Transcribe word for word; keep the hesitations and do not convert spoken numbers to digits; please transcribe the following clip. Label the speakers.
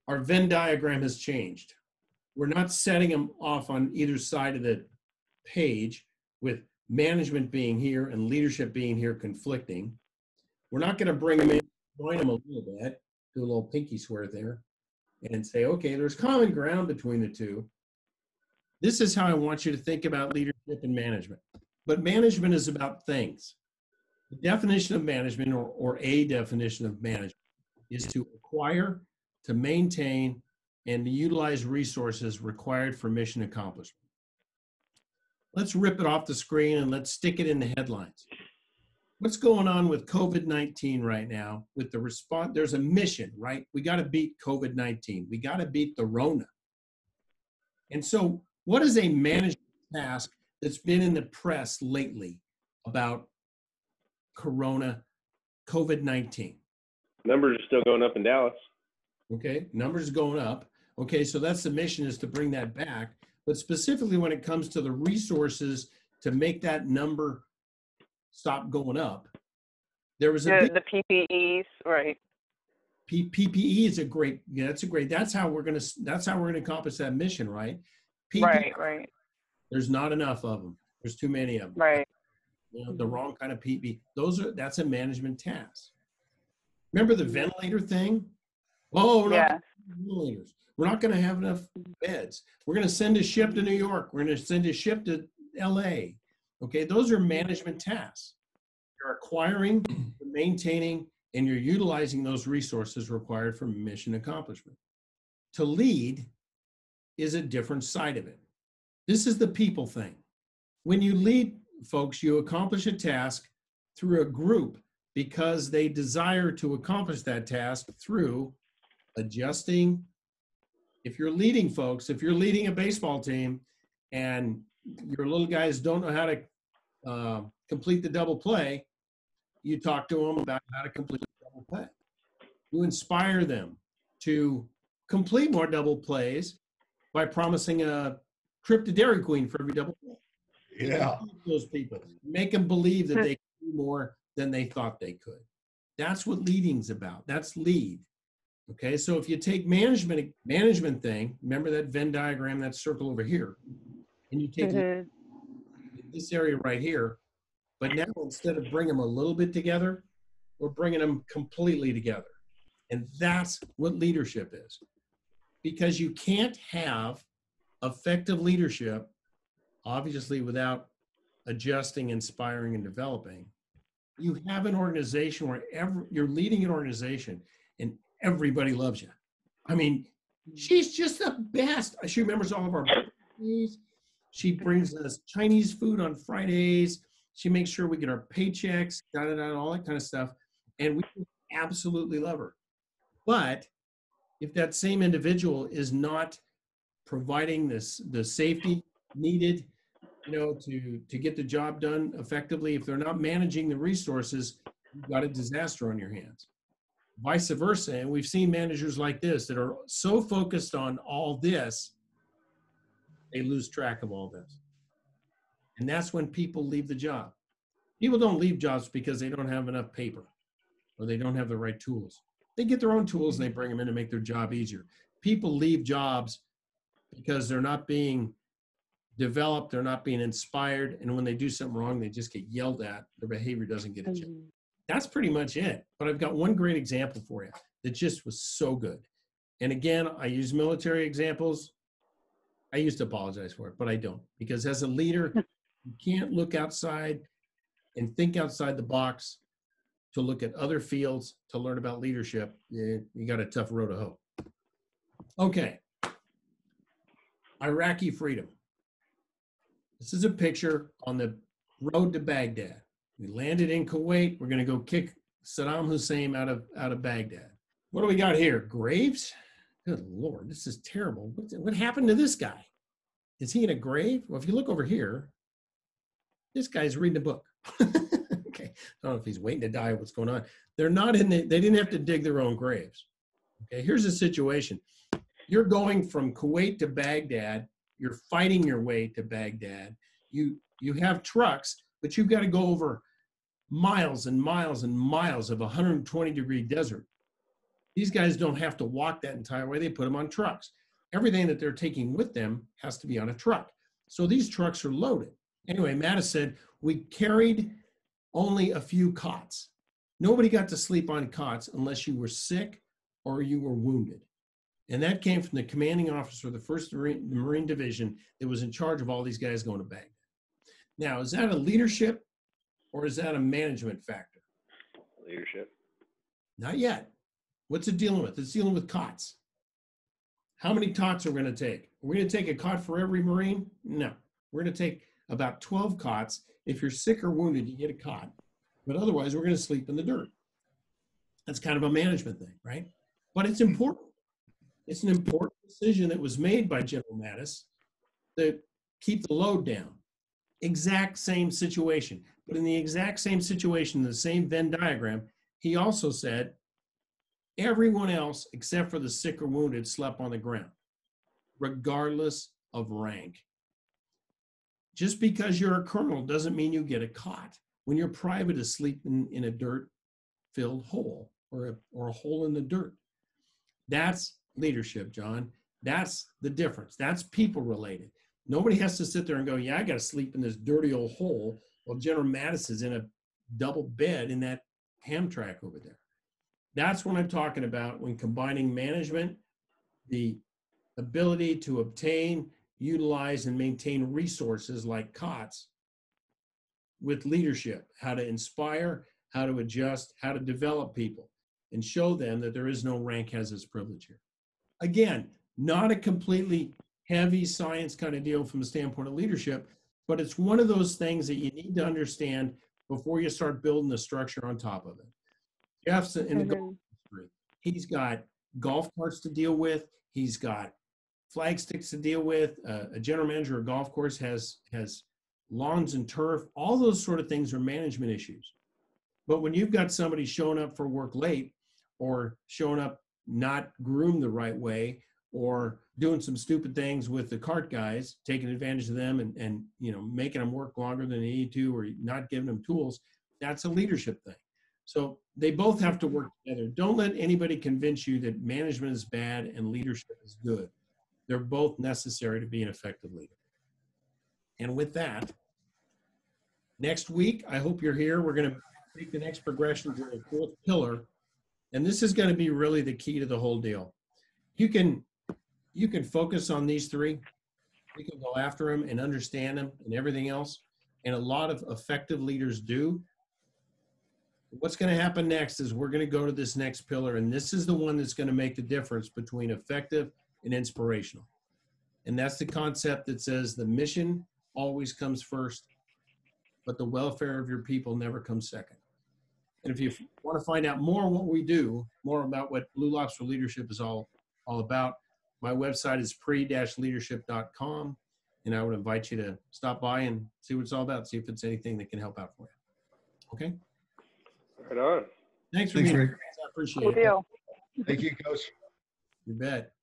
Speaker 1: our Venn diagram has changed. We're not setting them off on either side of the page with management being here and leadership being here conflicting. We're not going to bring them in, join them a little bit, do a little pinky swear there, and say, okay, there's common ground between the two. This is how I want you to think about leadership and management. But management is about things. The definition of management, or, or a definition of management, is to acquire, to maintain, and to utilize resources required for mission accomplishment. Let's rip it off the screen and let's stick it in the headlines. What's going on with COVID nineteen right now with the response? There's a mission, right? We got to beat COVID nineteen. We got to beat the Rona. And so what is a management task that's been in the press lately about Corona, COVID nineteen?
Speaker 2: Numbers are still going up in Dallas.
Speaker 1: Okay, numbers are going up. Okay, so that's the mission, is to bring that back. But specifically when it comes to the resources to make that number stop going up, there was a
Speaker 3: the,
Speaker 1: big,
Speaker 3: the P P Es, right?
Speaker 1: P, PPE is a great, yeah, that's a great, that's how we're going to, that's how we're going to accomplish that mission, right? P P E,
Speaker 3: Right, right,
Speaker 1: there's not enough of them. There's too many of them.
Speaker 3: right.
Speaker 1: You know, the wrong kind of P P E. Those are, that's a management task. Remember the ventilator thing? Oh, we're not
Speaker 3: Yeah.
Speaker 1: gonna have ventilators. We're not going to have enough beds. We're going to send a ship to New York. We're going to send a ship to L A. Okay, those are management tasks. You're acquiring, you're maintaining, and you're utilizing those resources required for mission accomplishment. To lead is a different side of it. This is the people thing. When you lead, folks, you accomplish a task through a group because they desire to accomplish that task through adjusting. If you're leading, folks, if you're leading a baseball team and your little guys don't know how to uh, complete the double play, you talk to them about how to complete the double play. You inspire them to complete more double plays by promising a trip to Dairy Queen for every double play.
Speaker 4: Yeah.
Speaker 1: Those people, make them believe that they can do more than they thought they could. That's what leading's about. That's lead. Okay, so if you take management management thing, remember that Venn diagram, that circle over here, and you take
Speaker 3: Mhm.
Speaker 1: this area right here, but now instead of bringing them a little bit together, we're bringing them completely together. And that's what leadership is. Because you can't have effective leadership, obviously, without adjusting, inspiring, and developing. You have an organization where every, you're leading an organization and everybody loves you. I mean, she's just the best. She remembers all of our birthdays. She brings us Chinese food on Fridays. She makes sure we get our paychecks, da, da, da, all that kind of stuff. And we absolutely love her. But if that same individual is not providing this, the safety needed, you know, to, to get the job done effectively, if they're not managing the resources, you've got a disaster on your hands. Vice versa. And we've seen managers like this that are so focused on all this, they lose track of all this. And that's when people leave the job. People don't leave jobs because they don't have enough paper or they don't have the right tools. They get their own tools and they bring them in to make their job easier. People leave jobs because they're not being developed, they're not being inspired, and when they do something wrong, they just get yelled at. Their behavior doesn't get adjusted. Mm-hmm. That's pretty much it. But I've got one great example for you that just was so good. And again, I use military examples. I used to apologize for it, but I don't. Because as a leader, you can't look outside and think outside the box to look at other fields to learn about leadership. You, you got a tough road to hoe. Okay. Iraqi freedom. This is a picture on the road to Baghdad. We landed in Kuwait. We're going to go kick Saddam Hussein out of, out of Baghdad. What do we got here? Graves? Good Lord, this is terrible. What, what happened to this guy? Is he in a grave? Well, if you look over here, this guy's reading a book. Okay, I don't know if he's waiting to die, what's going on. They're not in the, they didn't have to dig their own graves. Okay, here's the situation. You're going from Kuwait to Baghdad. You're fighting your way to Baghdad. You, you have trucks, but you've got to go over miles and miles and miles of one hundred twenty degree desert. These guys don't have to walk that entire way. They put them on trucks. Everything that they're taking with them has to be on a truck. So these trucks are loaded. Anyway, Mattis said, we carried only a few cots. Nobody got to sleep on cots unless you were sick or you were wounded. And that came from the commanding officer of the first Marine, Marine Division that was in charge of all these guys going to Baghdad. Now, is that a leadership or is that a management factor?
Speaker 2: Leadership.
Speaker 1: Not yet. What's it dealing with? It's dealing with cots. How many cots are we going to take? Are we going to take a cot for every Marine? No. We're going to take about twelve cots. If you're sick or wounded, you get a cot. But otherwise, we're going to sleep in the dirt. That's kind of a management thing, right? But it's important. It's an important decision that was made by General Mattis to keep the load down. Exact same situation. But in the exact same situation, the same Venn diagram, he also said, everyone else except for the sick or wounded slept on the ground, regardless of rank. Just because you're a colonel doesn't mean you get a cot. When you're private is sleeping in a dirt-filled hole or a, or a hole in the dirt. That's leadership, John. That's the difference. That's people related. Nobody has to sit there and go, yeah, I got to sleep in this dirty old hole while General Mattis is in a double bed in that Hamtramck over there. That's what I'm talking about when combining management, the ability to obtain, utilize, and maintain resources like cots with leadership, how to inspire, how to adjust, how to develop people, and show them that there is no rank has its privilege here. Again, not a completely heavy science kind of deal from the standpoint of leadership, but it's one of those things that you need to understand before you start building the structure on top of it. Jeff's in the
Speaker 3: Mhm.
Speaker 1: golf industry. He's got golf carts to deal with. He's got flag sticks to deal with. Uh, a general manager of a golf course has, has lawns and turf. All those sort of things are management issues. But when you've got somebody showing up for work late or showing up not groomed the right way or doing some stupid things with the cart guys, taking advantage of them and, and you know, making them work longer than they need to or not giving them tools, that's a leadership thing. So they both have to work together. Don't let anybody convince you that management is bad and leadership is good. They're both necessary to be an effective leader. And with that, next week, I hope you're here. We're going to take the next progression to the fourth pillar. And this is going to be really the key to the whole deal. You can, you can focus on these three. You can go after them and understand them and everything else. And a lot of effective leaders do. What's going to happen next is we're going to go to this next pillar. And this is the one that's going to make the difference between effective and inspirational. And that's the concept that says the mission always comes first, but the welfare of your people never comes second. And if you want to find out more what we do, more about what Blue Lobster Leadership is all, all about, my website is pre dash leadership dot com. And I would invite you to stop by and see what it's all about, see if it's anything that can help out for you. Okay?
Speaker 2: Right on.
Speaker 1: Thanks for
Speaker 4: Thanks,
Speaker 1: being
Speaker 4: Rick.
Speaker 1: here. I appreciate
Speaker 3: Cool
Speaker 1: it.
Speaker 3: deal.
Speaker 4: Thank you, Coach.
Speaker 1: You bet.